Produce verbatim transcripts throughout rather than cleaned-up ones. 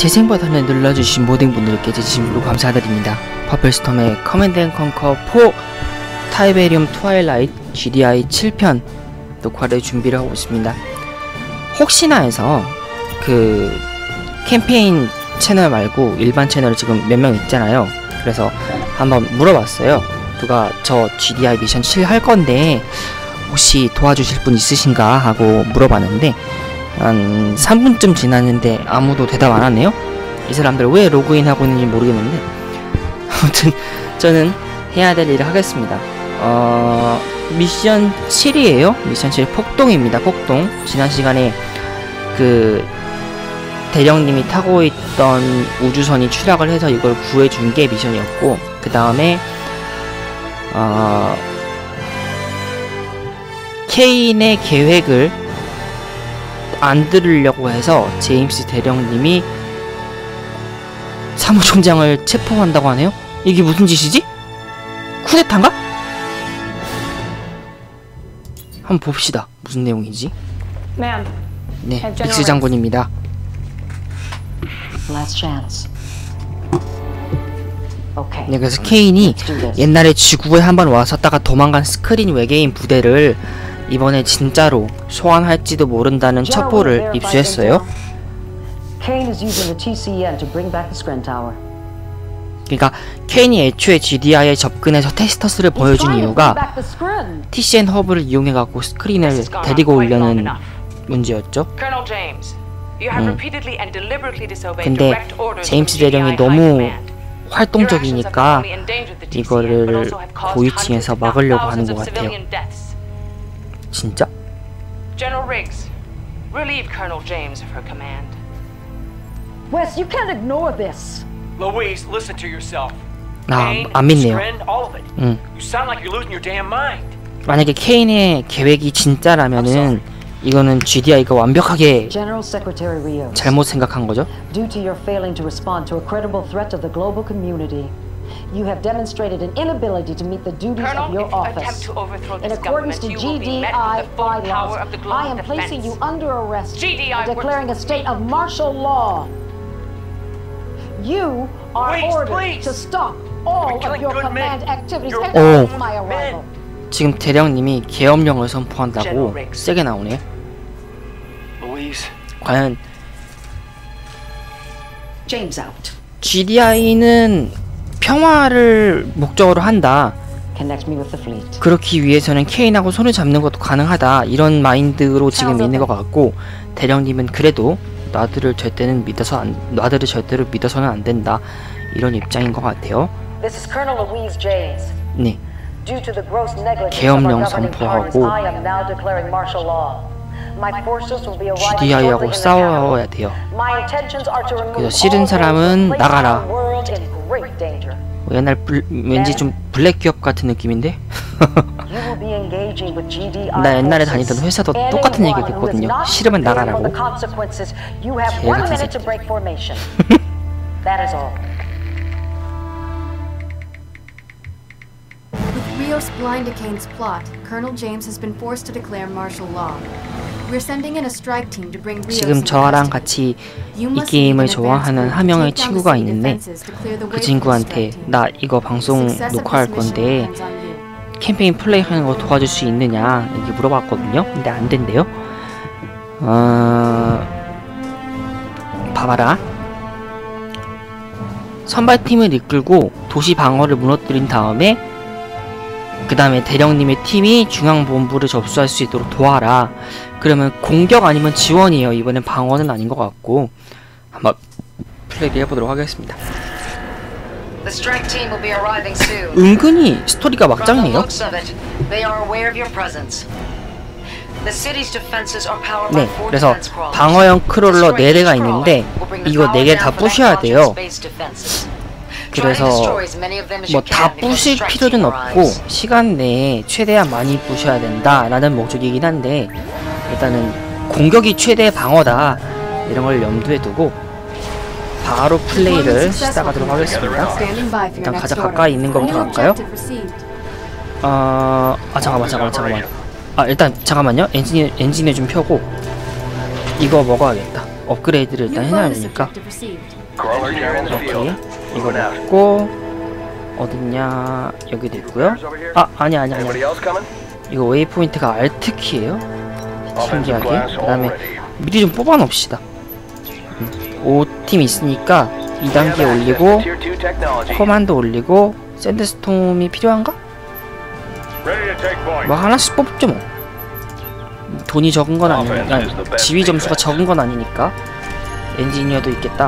재생 버튼을 눌러주신 모든 분들께 진심으로 감사드립니다. 퍼플스톰의 커맨드 앤 컨커 사 타이베리움 트와일라이트 지디아이 칠 편 녹화를 준비를 하고 있습니다. 혹시나 해서 그 캠페인 채널 말고 일반 채널 지금 몇 명 있잖아요. 그래서 한번 물어봤어요. 누가 저 지디아이 미션 칠 할 건데 혹시 도와주실 분 있으신가 하고 물어봤는데 한 삼 분쯤 지났는데 아무도 대답 안 하네요. 이 사람들 왜 로그인 하고 있는지 모르겠는데 아무튼 저는 해야 될 일을 하겠습니다. 어... 미션 칠이에요. 미션 칠 폭동입니다. 폭동. 지난 시간에 그 대령님이 타고 있던 우주선이 추락을 해서 이걸 구해준 게 미션이었고, 그 다음에 어... 케인의 계획을 안 들으려고 해서 제임스 대령님이 사무총장을 체포한다고 하네요? 이게 무슨 짓이지? 쿠데타인가? 한번 봅시다. 무슨 내용인지. 네, 믹스 장군입니다. 네, 그래서 케인이 옛날에 지구에 한번 왔었다가 도망간 스크린 외계인 부대를 이번에 진짜로 소환할지도 모른다는 첩보를 입수했어요. 그러니까 케인이 애초에 지디아이에 접근해서 테스터스를 보여준 이유가 티씨엔 허브를 이용해갖고 스크린을 데리고 오려는 문제였죠. 음. 근데 제임스 대령이 너무 활동적이니까 이거를 고위층에서 막으려고 하는 것 같아요. 진짜? General Riggs, relieve Colonel James of her command. Wes, you can't ignore this. Louise, listen to yourself. 아, 안 믿네요. 응. You sound like you're losing your damn mind. 만약에 케인의 계획이 진짜라면은 이거는 지디아이가 완벽하게 잘못 생각한 거죠. Due to your failing to respond to a credible threat to the global community. You have demonstrated an inability to meet the duties Colonel, of your office. In accordance to G D I bylaws, I am placing you under arrest and declaring a state of martial law. You are please, ordered please. to stop all of your command activities after my arrival. 지금 대령님이 계엄령을 선포한다고 세게 나오네. 과연 James out. 지디아이는 평화를 목적으로 한다. 그렇기 위해서는 케인하고 손을 잡는 것도 가능하다. 이런 마인드로 지금 있는 것 같고, 대령님은 그래도 나들을 절대는 믿어서 안, 나들을 절대로 믿어서는 안 된다. 이런 입장인 것 같아요. 네. 계엄령 선포하고 지디아이하고 싸워야 돼요. 그래서 싫은 사람은 나가라. 옛날 불, 왠지 좀 블랙 기업 같은 느낌인데? 나 옛날에 다니던 회사도 똑같은 얘기 했거든요. 싫으면 나가라고. 개 같은 새끼. With Rios blind to Kane's plot, Colonel James has been forced to declare martial law. We're sending in a strike team to bring Rios. 지금 저랑 같이 이 게임을 좋아하는 한 명의 친구가 있는데 그 친구한테 나 이거 방송 녹화할 건데 캠페인 플레이하는 거 도와줄 수 있느냐 이렇게 물어봤거든요. 근데 안 된대요. 어... 봐봐라. 선발팀을 이끌고 도시 방어를 무너뜨린 다음에 그 다음에 대령님의 팀이 중앙본부를 접수할 수 있도록 도와라. 그러면 공격 아니면 지원이에요. 이번엔 방어는 아닌 것 같고 한번 플레이를 해보도록 하겠습니다. 은근히 스토리가 막장이에요. 네, 그래서 방어형 크롤러 네 대가 있는데 이거 네 개 다 부셔야 돼요. 그래서 뭐 다 부실 필요는 없고 시간 내에 최대한 많이 부셔야 된다 라는 목적이긴 한데, 일단은 공격이 최대 방어다 이런 걸 염두에 두고 바로 플레이를 시작하도록 하겠습니다. 일단 가장 가까이 있는 거부터 갈까요? 어... 아 잠깐만 잠깐만 잠깐만 아 일단 잠깐만요. 엔진, 엔진을 좀 펴고 이거 먹어야겠다. 업그레이드를 일단 New 해놔야 bonus 되니까. objective received. 오케이, 이거 먹고 어딨냐, 여기도 있고요. 아, 아니 아니 아니 이거 웨이포인트가 알트 키예요. 신기하게. 그 다음에 미리 좀 뽑아 놓읍시다. 음, 오 팀 있으니까 이 단계 올리고 커만드 올리고 샌드스톰이 필요한가? 뭐 하나씩 뽑죠 뭐. 돈이 적은 건 아니니까, 아니, 지위 점수가 적은 건 아니니까. 엔지니어도 있겠다.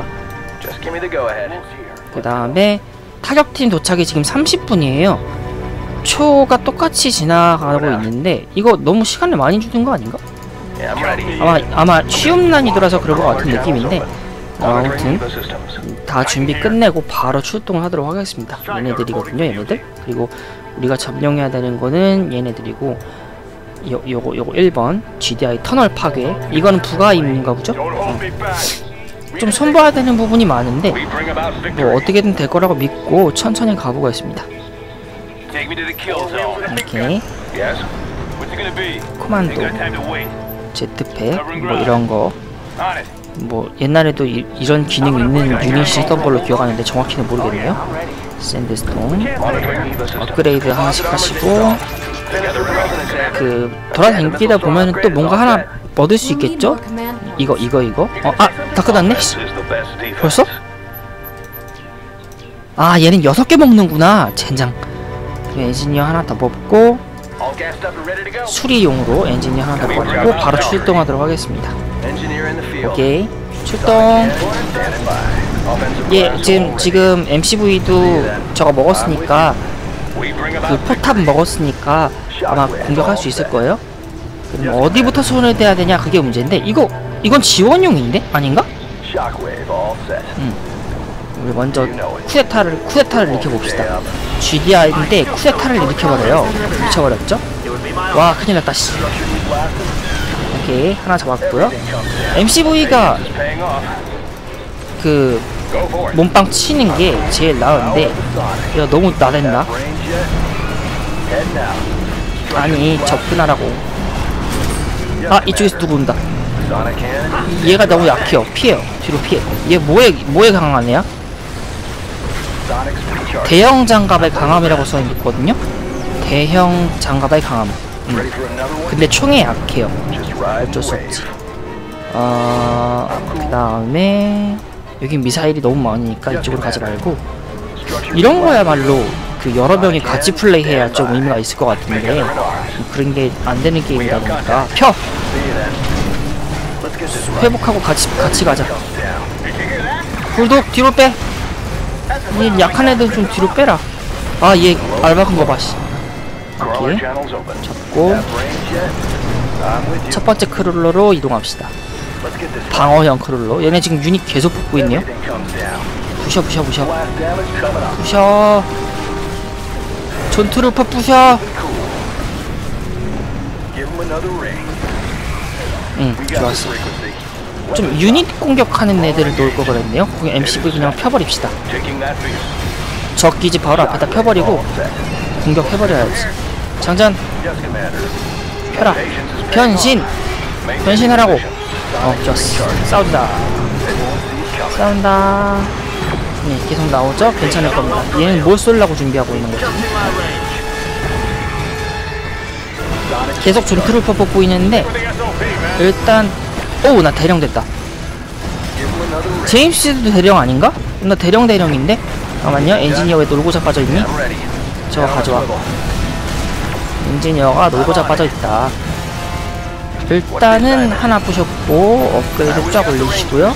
그 다음에 타격팀 도착이 지금 삼십 분이에요 초가 똑같이 지나가고 있는데 이거 너무 시간을 많이 주는 거 아닌가? 아마 아마 쉬운 난이도라서 그럴 것 같은 느낌인데, 아무튼 다 준비 끝내고 바로 출동을 하도록 하겠습니다. 얘네들이거든요, 얘네들. 그리고 우리가 점령해야 되는 거는 얘네들이고, 요, 요거 요거 일 번 지디아이 터널 파괴. 이거는 부가임인가 보죠? 어. 좀 손봐야 되는 부분이 많은데 뭐 어떻게든 될 거라고 믿고 천천히 가보겠습니다. 이렇게 코만도, 제트팩 뭐 이런 거, 뭐 옛날에도 이, 이런 기능 있는 유닛이 있던 걸로 기억하는데 정확히는 모르겠네요. 샌드스톤 업그레이드 하나씩 하시고, 그 돌아다니다 보면은 또 뭔가 하나 얻을 수 있겠죠? 이거 이거 이거 어, 아! 다 끝났네? 벌써? 아, 얘는 여섯 개 먹는구나. 젠장. 엔지니어 하나 더 뽑고 수리용으로 엔지니어 하나 더 뽑고 바로 출동하도록 하겠습니다. 오케이, 출동. 예, 지금 지금 엠씨브이도 저거 먹었으니까, 그 포탑 먹었으니까 아마 공격할 수 있을 거예요. 그럼 어디부터 손을 대야 되냐, 그게 문제인데, 이거 이건 지원용인데 아닌가? 음. 우리 먼저 쿠데타를 쿠데타를 일으켜 봅시다. 지디아이인데 쿠데타를 일으켜버려요. 미쳐버렸죠? 와, 큰일났다 씨. 오케이, 하나 잡았고요. 엠씨브이가 그 몸빵 치는 게 제일 나은데 이거 너무 나댄다. 아니, 접근하라고. 아, 이쪽에서 누구 온다. 얘가 너무 약해요. 피해요. 뒤로 피해. 얘 뭐에 뭐에 강한 애야? 대형 장갑의 강함이라고 써있거든요. 대형 장갑의 강함. 음. 근데 총에 약해요. 어쩔 수 없지. 어, 그 다음에 여기 미사일이 너무 많으니까 이쪽으로 가지 말고, 이런 거야말로 그 여러 명이 같이 플레이해야 좀 의미가 있을 것 같은데 그런 게 안 되는 게임이다 보니까 펴! 회복하고 같이 같이 가자. 불독 뒤로 빼. 이 약한 애들 좀 뒤로 빼라. 아, 얘 알박한 거 봐. 씨. 오케이, 잡고 첫 번째 크롤러로 이동합시다. 방어형 크롤러. 얘네 지금 유닛 계속 붙고 있네요. 부셔 부셔 부셔 부셔. 전투를 파 부셔. 응, 좋았어. 좀 유닛 공격하는 애들을 놓을 거 그랬네요. 그냥 엠씨브이 그냥 펴버립시다. 적 기지 바로 앞에다 펴버리고 공격해버려야지. 장전 펴라. 변신! 변신하라고. 어, 좋았어. 싸운다. 싸운다. 네, 계속 나오죠? 괜찮을 겁니다. 얘는 뭘 쏠라고 준비하고 있는 거지? 계속 존트루퍼 뽑고 있는데 일단, 오, 나 대령 됐다. 제임스도 대령 아닌가? 나 대령 대령인데? 잠깐만요. 엔지니어 왜 놀고자 빠져있니? 저거 가져와. 엔지니어가 놀고자 빠져있다. 일단은 하나 부셨고 업그레이드 쫙 올리시고요.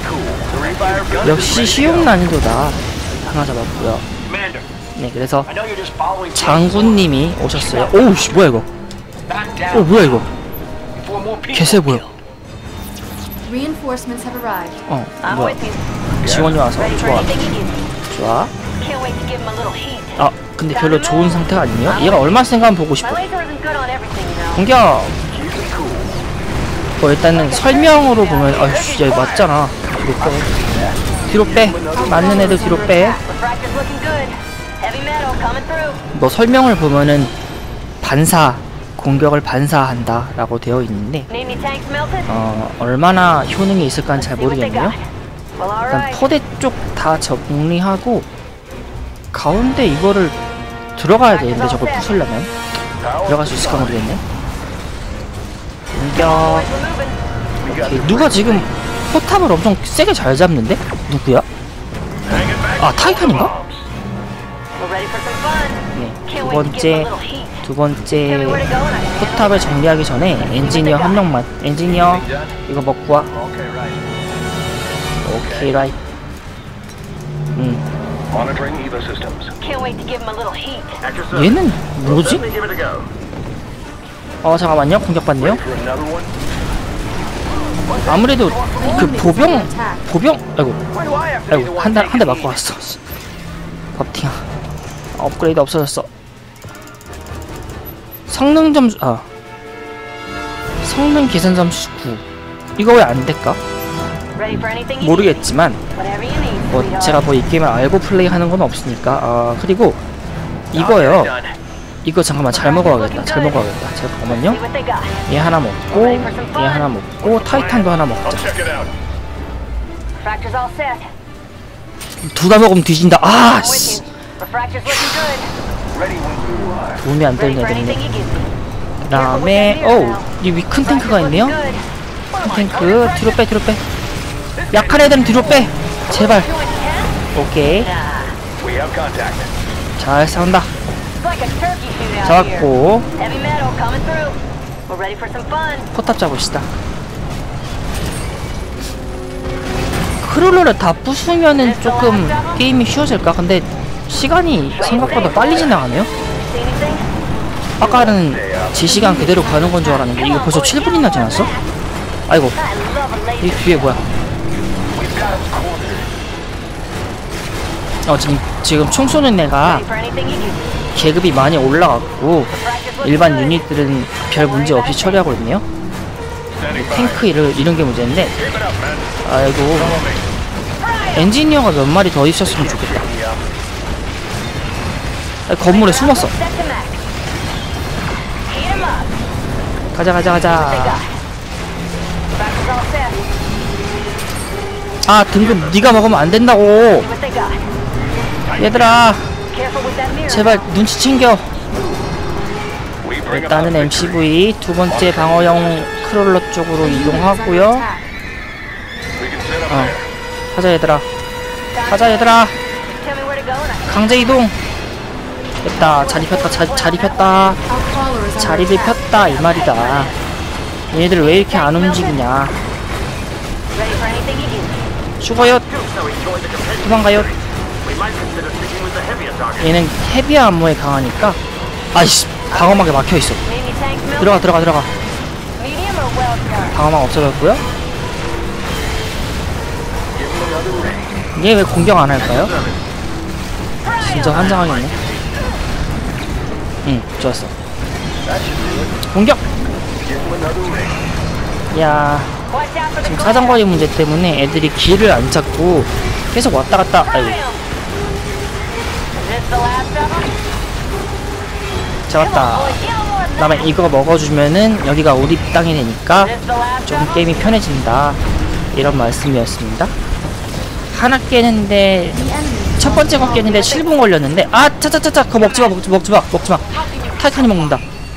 역시 쉬운 난이도다. 하나 잡았고요. 네, 그래서 장군님이 오셨어요. 오우 씨, 뭐야 이거. 오, 뭐야 이거. 개새 보여. 어, 뭐야. 지원이 와서 좋아. 좋아. 아, 근데 별로 좋은 상태가 아니네요. 얘가 얼마 센가 한번 보고 싶어. 공격! 뭐 일단은 설명으로 보면, 아이씨, 야 이거 맞잖아. 뒤로 빼. 뒤로 빼. 맞는 애들 뒤로 빼. 뭐 설명을 보면은 반사 공격을 반사한다 라고 되어 있는데 어, 얼마나 효능이 있을까는 잘 모르겠네요. 일단 포대 쪽 다 정리하고 가운데 이거를 들어가야 되는데 저걸 부수려면 들어갈 수 있을까 모르겠네. 공격. 오케이. 누가 지금 포탑을 엄청 세게 잘 잡는데? 누구야? 아 타이탄인가? 네, 두 번째 두 번째 포탑을 정리하기 전에 엔지니어 한 명만. 엔지니어 이거 먹고 와. 오케이 라이. 음. 얘는 뭐지? 어 잠깐만요. 공격받네요. 아무래도 그 보병 보병 아이고 아이고 한 대 한 대 맞고 왔어. 버팅아. 업그레이드 없어졌어. 성능 점수 아 성능 개선 점수 구. 이거 왜 안 될까? 모르겠지만 뭐 제가 뭐 이 게임을 알고 플레이하는 건 없으니까. 아 그리고 이거요. 이거 잠깐만 잘 먹어야겠다. 잘 먹어야겠다. 잠깐만요. 얘 하나 먹고 얘 하나 먹고 타이탄도 하나 먹자. 둘 다 먹으면 뒤진다. 아 씨. 도움이 안 되는 애들이네. 그 다음에 어우 이 위 큰 탱크가 있네요. 큰 탱크 뒤로 빼 뒤로 빼. 약한 애들은 뒤로 빼 제발. 오케이 잘 싸운다. 잡았고 포탑 잡읍시다. 크롤러를 다 부수면은 조금 게임이 쉬워질까? 근데 시간이 생각보다 빨리 지나가네요. 아까는 제 시간 그대로 가는 건 줄 알았는데 이거 벌써 칠 분이나 지났어? 아이고 이 뒤에 뭐야? 어 지금 지금 총 쏘는 애가 계급이 많이 올라갔고 일반 유닛들은 별 문제 없이 처리하고 있네요. 탱크 이런, 이런 게 문제인데 아이고 엔지니어가 몇 마리 더 있었으면 좋겠다. 아, 건물에 숨었어. 가자 가자 가자. 아 등급 네가 먹으면 안 된다고. 얘들아 제발 눈치 챙겨. 일단은 엠씨브이 두 번째 방어형 크롤러 쪽으로 이동하고요. 어 가자 얘들아 가자 얘들아 강제 이동. 됐다. 자리 폈다. 자, 자리 폈다. 자리를 폈다 이 말이다. 얘네들 왜 이렇게 안 움직이냐. 죽어요. 도망가요. 얘는 헤비 암호에 강하니까. 아이씨 방어막에 막혀있어. 들어가 들어가 들어가. 방어막 없어졌고요. 얘 왜 공격 안 할까요? 진짜 환장하겠네. 응 좋았어. 공격. 야 지금 사정거리 문제 때문에 애들이 길을 안 찾고 계속 왔다 갔다. 아이고 잡았다. 그 다음에 이거 먹어주면은 여기가 우리 땅이 되니까 좀 게임이 편해진다 이런 말씀이었습니다. 하나 깨는데 첫 번째 거 깨는데 칠 분 걸렸는데 아 차차차차 그거 먹지마 먹지마 먹지마 먹지마. 타이탄이 먹는다.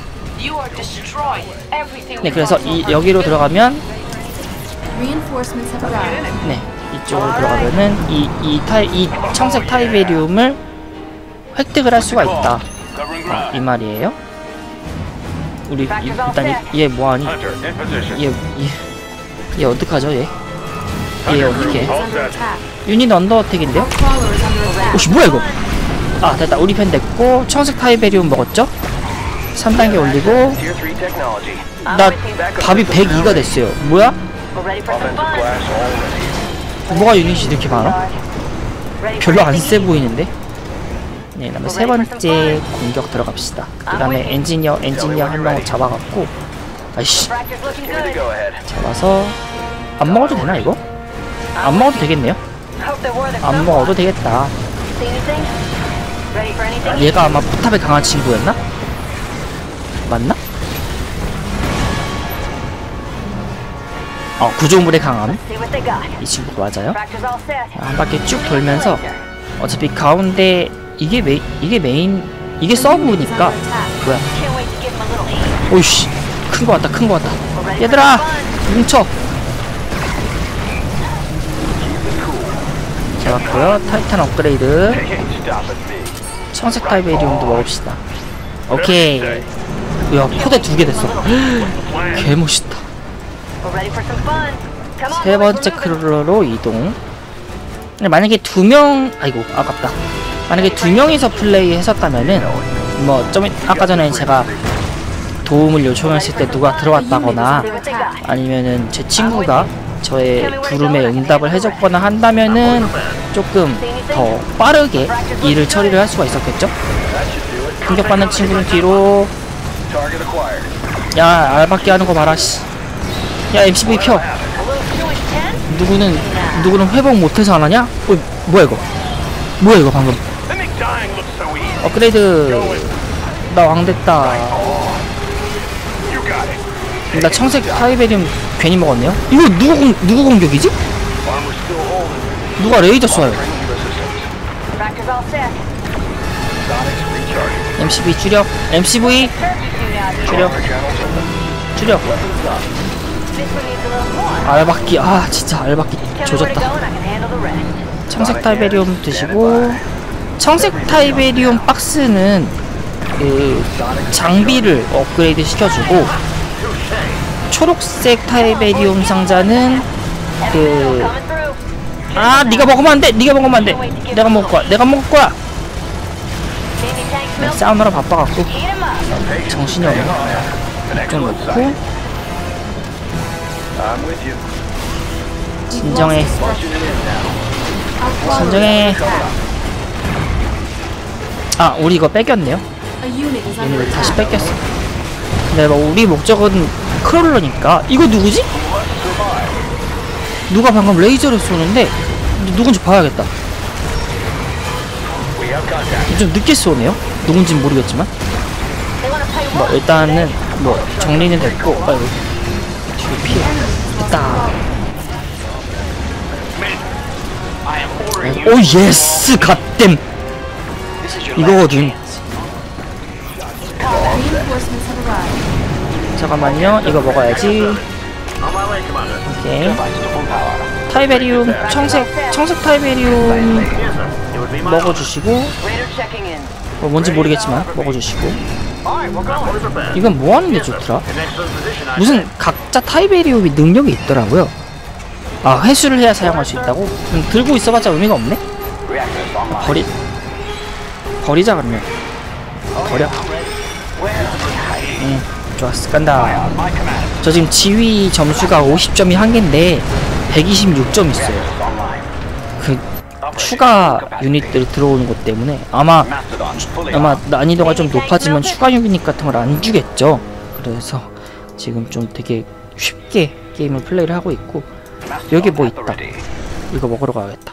네 그래서 이 여기로 들어가면 네 이쪽으로 들어가면은 이 이 타이 이 청색 타이베리움을 획득을 할 수가 있다. 어, 이 말이에요. 우리 이, 일단 이, 얘 뭐하니? 얘, 얘, 얘 어떡하죠 얘? 얘 어떻게? 유닛 언더어택인데요? 오씨 뭐야 이거? 아 됐다. 우리 편 됐고 청색 타이베리움 먹었죠? 삼 단계 올리고 나 답이 백이가 됐어요. 뭐야? 뭐가 유닛이 이렇게 많아? 별로 안 세 보이는데? 네, 그 다음에 세 번째 공격 들어갑시다. 그 다음에 엔지니어, 엔지니어 한 명 잡아갖고 아이씨 잡아서 안 먹어도 되나 이거? 안 먹어도 되겠네요? 안 먹어도 되겠다. 얘가 아마 포탑에 강한 친구였나? 맞나? 어, 구조물의 강함. 이 친구 맞아요. 한 바퀴 쭉 돌면서 어차피 가운데 이게 메 이게 메인 이게 서브니까 뭐야? 오이씨, 큰 거 왔다, 큰 거 왔다. 얘들아, 뭉쳐. 잡았고요. 타이탄 업그레이드. 청색 타이베리움도 먹읍시다. 오케이. 야, 포대 두 개 됐어. 개멋있다. 세 번째 크루러로 이동. 만약에 두 명, 아이고 아깝다. 만약에 두 명이서 플레이 했었다면은 뭐 좀 아까 전에 제가 도움을 요청했을 때 누가 들어왔다거나 아니면은 제 친구가 저의 부름에 응답을 해줬거나 한다면은 조금 더 빠르게 일을 처리를 할 수가 있었겠죠? 공격받는 친구는 뒤로. 야, 알바끼 하는 거 봐라, 씨. 야, 엠시브이 켜. 누구는 누구는 회복 못해서 안 하냐? 어, 뭐야 이거? 뭐야 이거 방금? 업그레이드. 나 왕 됐다. 나 청색 타이베리움 괜히 먹었네요. 이거 누구 공, 누구 공격이지? 누가 레이저 쏴요? 엠시브이 추력. 엠시브이 추력. 추력. 알바끼. 아 진짜 알바끼 조졌다. 청색 타이베리움 드시고. 청색 타이베리움 박스는 그 장비를 업그레이드 시켜주고, 초록색 타이베리움 상자는 그 아 니가 먹으면 안돼. 니가 먹으면 안돼. 내가 먹을 거야. 내가 먹을 거야. 네, 싸우느라 바빠갖고 정신이 없네. 좀 놓고 진정해. 진정해. 아 우리 이거 뺏겼네요. 얘네들 다시 뺏겼어. 근데 뭐 우리 목적은 크롤러니까. 이거 누구지? 누가 방금 레이저를 쏘는데 누군지 봐야겠다. 좀 늦게 쏘네요. 누군지는 모르겠지만. 뭐 일단은 뭐 정리는 됐고. 아이고 뒤로 피해. 됐다. 오 예스 갓댐. 이거거든. 잠깐만요. 이거 먹어야지. 오케이. 타이베리움 청색 청색 타이베리움 먹어주시고. 뭐 뭔지 모르겠지만 먹어주시고. 이건 뭐 하는 게 좋더라? 무슨 각자 타이베리움이 능력이 있더라고요. 아 회수를 해야 사용할 수 있다고? 그럼 들고 있어봤자 의미가 없네? 버리 버리자 그러면. 버려. 응 좋았어. 간다. 저 지금 지휘 점수가 오십 점이 한계인데 백이십육 점 있어요. 그 추가 유닛들이 들어오는 것 때문에 아마 아마 난이도가 좀 높아지면 추가 유닛 같은 걸 안 주겠죠. 그래서 지금 좀 되게 쉽게 게임을 플레이를 하고 있고. 여기 뭐 있다. 이거 먹으러 가야겠다.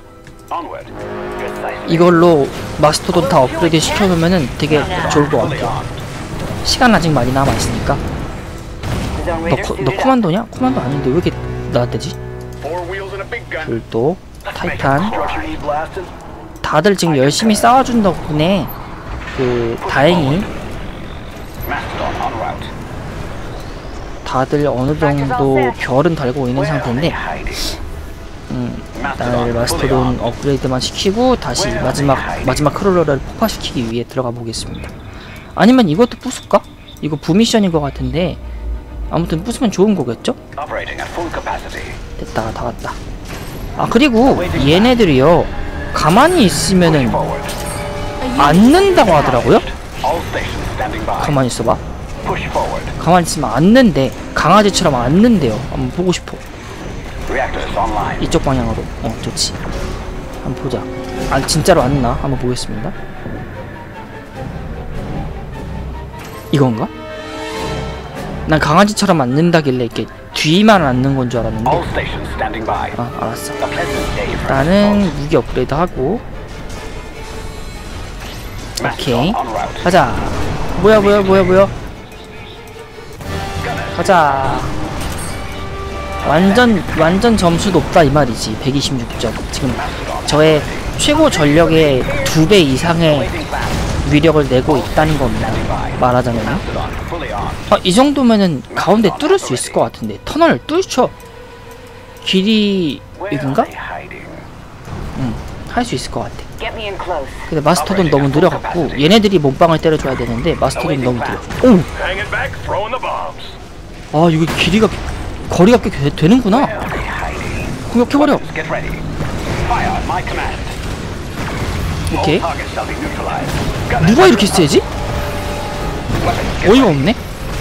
이걸로 마스터돈 다 업그레이드 시켜놓으면은 되게 좋을 것 같아. 시간 아직 많이 남아있으니까. 너, 코, 너 코만도냐? 코만도 아닌데 왜 이렇게 나왔대지? 불도 타이탄. 다들 지금 열심히 싸워준 덕분에 그 다행히 다들 어느 정도 별은 달고 있는 상태인데, 음, 일단 마스터돈 업그레이드만 시키고 다시 마지막 마지막 크롤러를 폭파시키기 위해 들어가 보겠습니다. 아니면 이것도 부술까? 이거 부미션인 것 같은데 아무튼 부수면 좋은 거겠죠? 됐다. 다 왔다. 아 그리고 얘네들이요 가만히 있으면은 앉는다고 하더라고요? 가만히 있어봐. 가만히 있으면 앉는데 강아지처럼 앉는데요. 한번 보고 싶어. 이쪽 방향으로. 어 좋지. 한번 보자. 아 진짜로 앉나? 한번 보겠습니다. 이건가? 난 강아지처럼 앉는다길래 이렇게 뒤만 앉는 건 줄 알았는데. 아 알았어. 일단은 무기 업그레이드 하고. 오케이 가자. 뭐야 뭐야 뭐야 뭐야. 가자. 완전 완전 점수 높다 이 말이지. 백이십육 점. 지금 저의 최고 전력의 두 배 이상의 위력을 내고 있다는 겁니다. 말하자면요. 아, 이 정도면은 가운데 뚫을 수 있을 것 같은데. 터널 뚫죠. 길이 여긴가? 응, 할 수 있을 것 같아. 근데 마스터돈 너무 느려갖고 얘네들이 몸빵을 때려줘야 되는데 마스터돈 너무 느려. 오! 아, 이거 길이가 거리가 꽤 되, 되는구나. 공격해버려. 오케이. 누가 이렇게 세지? 어이가 없네.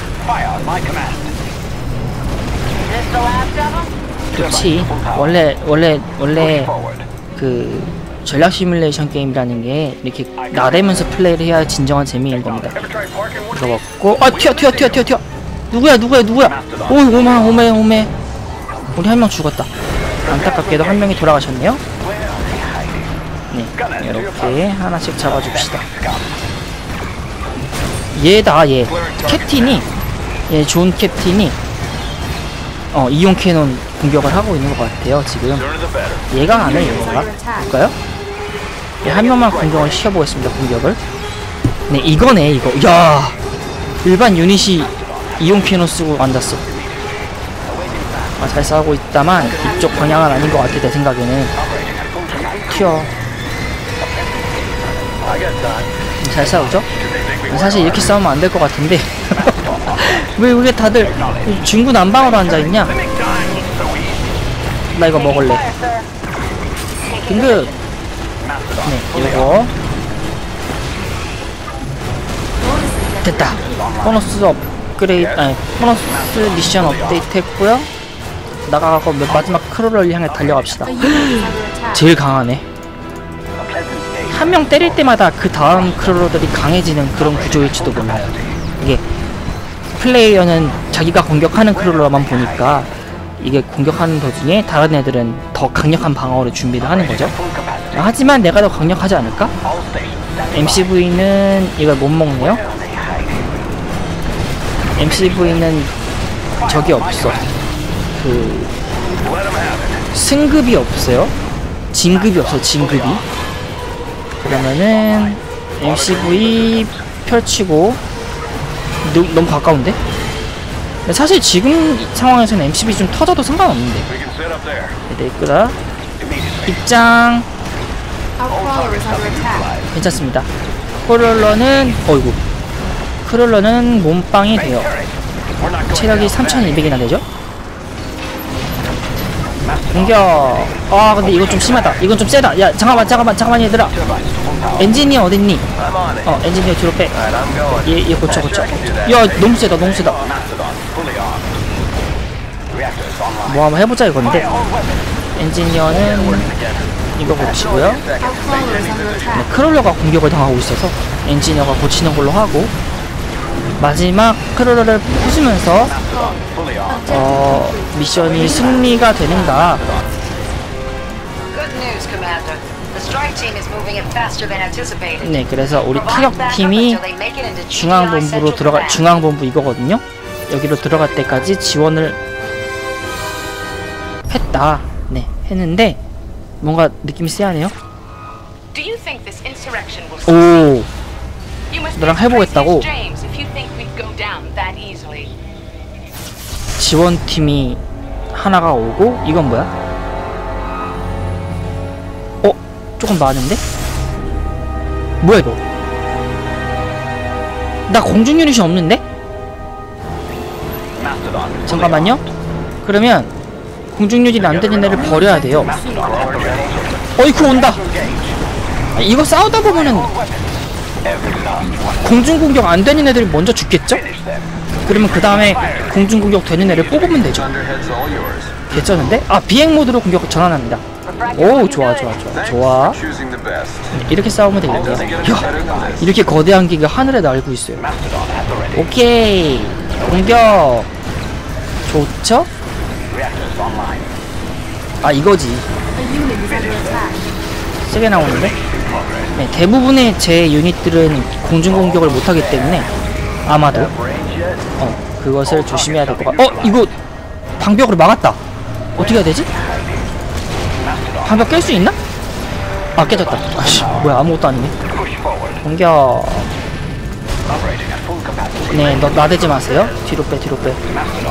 그렇지. 원래 원래 원래 그 전략 시뮬레이션 게임이라는 게 이렇게 나대면서 플레이를 해야 진정한 재미인 겁니다. 들어갔고, 아, 튀어 튀어 튀어 튀어 튀어. 누구야 누구야 누구야? 오, 오마 오메 오메. 우리 한 명 죽었다. 안타깝게도 한 명이 돌아가셨네요. 네, 이렇게 하나씩 잡아줍시다. 얘다, 얘 캡틴이, 얘 좋은 캡틴이 어 이용 캐논 공격을 하고 있는 것 같아요. 지금 얘가 안 해. 얘가 볼까요? 네, 한 명만 공격을 시켜보겠습니다. 공격을. 네, 이거네 이거. 야, 일반 유닛이 이용 캐논 쓰고 앉았어. 아, 잘 싸우고 있다만 이쪽 방향은 아닌 것 같아. 내 생각에는. 튀어. 잘 싸우죠? 사실 이렇게 싸우면 안 될 것 같은데 왜 우리 다들 중구 난방으로 앉아있냐? 나 이거 먹을래. 긴급. 네, 이거 됐다. 보너스 업그레이드, 아니 보너스 미션 업데이트 했고요. 나가고 마지막 크롤을 향해 달려갑시다. 제일 강하네. 한 명 때릴 때마다 그 다음 크롤러들이 강해지는 그런 구조일지도 몰라요. 이게 플레이어는 자기가 공격하는 크롤러만 보니까 이게 공격하는 도중에 다른 애들은 더 강력한 방어를 준비를 하는 거죠. 하지만 내가 더 강력하지 않을까? 엠씨브이는 이걸 못 먹네요. 엠씨브이는 적이 없어. 그 승급이 없어요. 진급이 없어. 진급이. 그러면은 엠씨브이 펼치고. 노, 너무 가까운데? 사실 지금 상황에서는 엠씨브이 좀 터져도 상관없는데. 네, 이끌어 입장. 괜찮습니다. 크롤러는 어이구 크롤러는 몸빵이 돼요. 체력이 삼천이백이나 되죠? 공격. 아, 근데 이거 좀 심하다. 이건 좀 세다. 야, 잠깐만 잠깐만 잠깐만 얘들아. 엔지니어 어딨니? 어, 엔지니어 뒤로 빼. 얘, 얘 고쳐 고쳐. 야, 너무 세다 너무 세다. 뭐 한번 해보자 이건데. 엔지니어는 이거 고치고요. 네, 크롤러가 공격을 당하고 있어서 엔지니어가 고치는 걸로 하고, 마지막 크롤러를 부수면서 어, 미션이 승리가 되는가. 네, 그래서 우리 타격팀이 중앙본부로 들어가, 중앙본부 이거거든요. 여기로 들어갈 때까지 지원을 했다. 네, 했는데 뭔가 느낌이 쎄하네요. 오, 너랑 해보겠다고. 지원팀이 하나가 오고. 이건 뭐야? 어? 조금 많은데? 뭐야 이거? 나 공중 유닛이 없는데? 잠깐만요. 그러면 공중 유닛이 안 되는 애를 버려야 돼요. 어이쿠 온다. 이거 싸우다 보면은 공중 공격 안 되는 애들이 먼저 죽겠죠? 그러면 그 다음에 공중 공격 되는 애를 뽑으면 되죠. 괜찮은데? 아, 비행 모드로 공격 전환합니다. 오, 좋아 좋아 좋아 좋아. 이렇게 싸우면 되겠네요. 야, 이렇게 거대한 기가 하늘에 날고 있어요. 오케이, 공격 좋죠? 아, 이거지. 세게 나오는데? 네, 대부분의 제 유닛들은 공중 공격을 못하기 때문에 아마도 어, 그것을 조심해야 될 것 같아. 어, 이거 방벽으로 막았다. 어떻게 해야 되지? 방벽 깰 수 있나? 아 깨졌다. 아씨 뭐야 아무것도 아니네. 공격. 네, 너 나대지 마세요. 뒤로 빼, 뒤로 빼.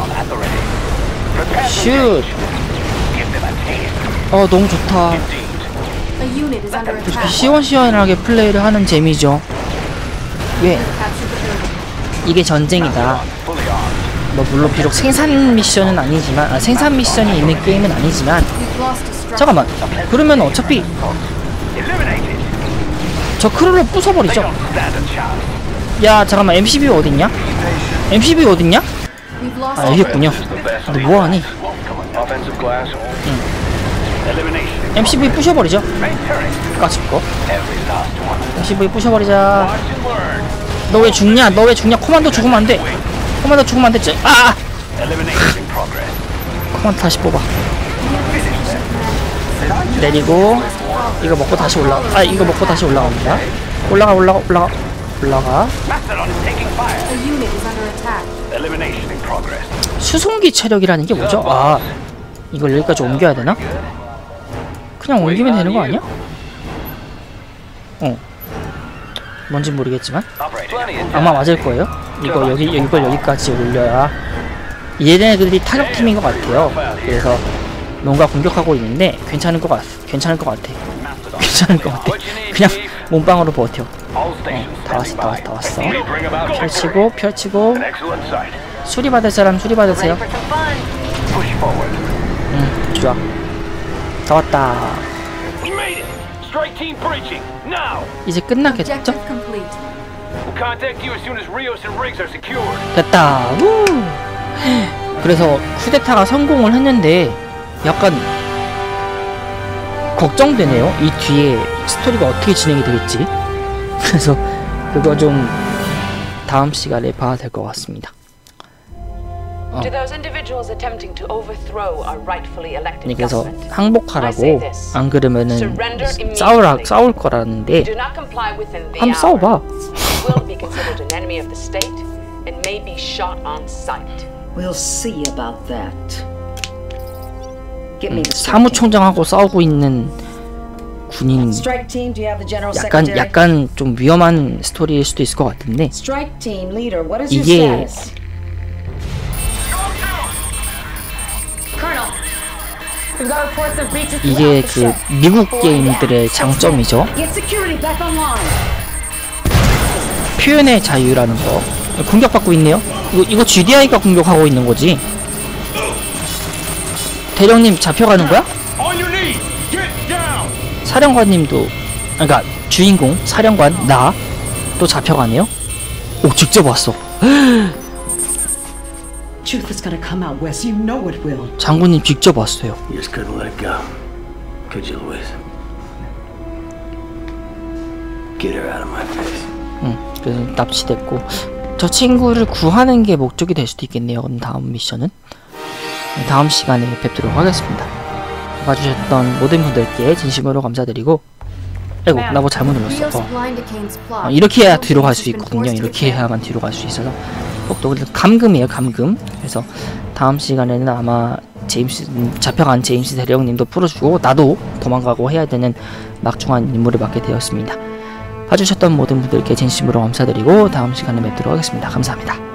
슛. 어 너무 좋다. A unit is under 이렇게 attack. 시원시원하게 플레이를 하는 재미죠. 왜? Capture the building. 이게 전쟁이다. 뭐 물론 비록 생산 미션은 아니지만 아, 생산 미션이 있는 게임은 아니지만 We've lost a structure. 잠깐만 그러면 어차피 저 크루를 부숴버리죠. 야 잠깐만 엠시비 어딨냐? 엠시비 어딨냐? We've lost 아 여기있군요. 너 뭐하니? 응. 엠시비 부셔버리죠. 까짓거 엠시비 부셔버리자. 너 왜 죽냐? 너 왜 죽냐? 코만도 죽으면 안돼. 코만도 죽으면 안되지. 아! 코만도 다시 뽑아. 내리고 이거 먹고 다시 올라가. 아 이거 먹고 다시 올라갑니다. 올라가 올라가 올라가 올라가. A unit is under attack. 수송기 체력이라는 게 뭐죠? 아 이걸 여기까지 옮겨야 되나? 그냥 옮기면 되는 거 아니야? 어 뭔진 모르겠지만 아마 맞을 거예요. 이거 여기 이걸 여기까지 올려야 얘네들이 타격팀인 것 같아요. 그래서 뭔가 공격하고 있는데 괜찮은 것 같 괜찮을 것 같아. 괜찮을 것 같아. 그냥 몸빵으로 버텨. 어, 다 왔어, 다 왔어, 다 왔어. 펼치고, 펼치고. 수리 받을 사람 수리 받으세요. 응, 좋아. 다 왔다. 이제 끝나겠죠? Objective complete. 됐다. 우! 그래서 쿠데타가 성공을 했는데 약간 걱정되네요. 이 뒤에 스토리가 어떻게 진행이 되겠지? 그래서 그거 좀 다음 시간에 봐야 될 것 같습니다. 어. 네, 그래서 항복하라고 안 그러면은 싸우라 싸울 거라는데 한번 싸워봐. We'll see about that. 음, 사무총장하고 싸우고 있는 군인 Strike team, do you have the general 약간 secretary? 약간 좀 위험한 스토리일 수도 있을 것 같은데 Strike team leader, what is your 이게 status? 이게 그 미국 게임들의 장점이죠. Get security back online. 표현의 자유라는 거. 공격받고 있네요. 이거, 이거 지디아이가 공격하고 있는 거지. 대령님 잡혀가는 거야? 사령관님도, 그러니까 주인공 사령관 나 또 잡혀가네요. 오 직접 왔어. Truth is gonna come out, Wes. You know it will. 장군님 직접 왔어요. You just couldn't let it go, could you, Louis? Get her out of my face. 응, 그래서 납치됐고 저 친구를 구하는 게 목적이 될 수도 있겠네요. 그럼 다음 미션은 다음 시간에 뵙도록 하겠습니다. 봐주셨던 모든 분들께 진심으로 감사드리고 아이고 나 뭐 잘못 눌렀어. 어. 어, 이렇게 해야 뒤로 갈 수 있거든요. 이렇게 해야만 뒤로 갈 수 있어서 꼭 또 감금이에요. 감금. 그래서 다음 시간에는 아마 제임스 잡혀간 제임스 대령님도 풀어주고 나도 도망가고 해야 되는 막중한 임무를 맡게 되었습니다. 봐주셨던 모든 분들께 진심으로 감사드리고 다음 시간에 뵙도록 하겠습니다. 감사합니다.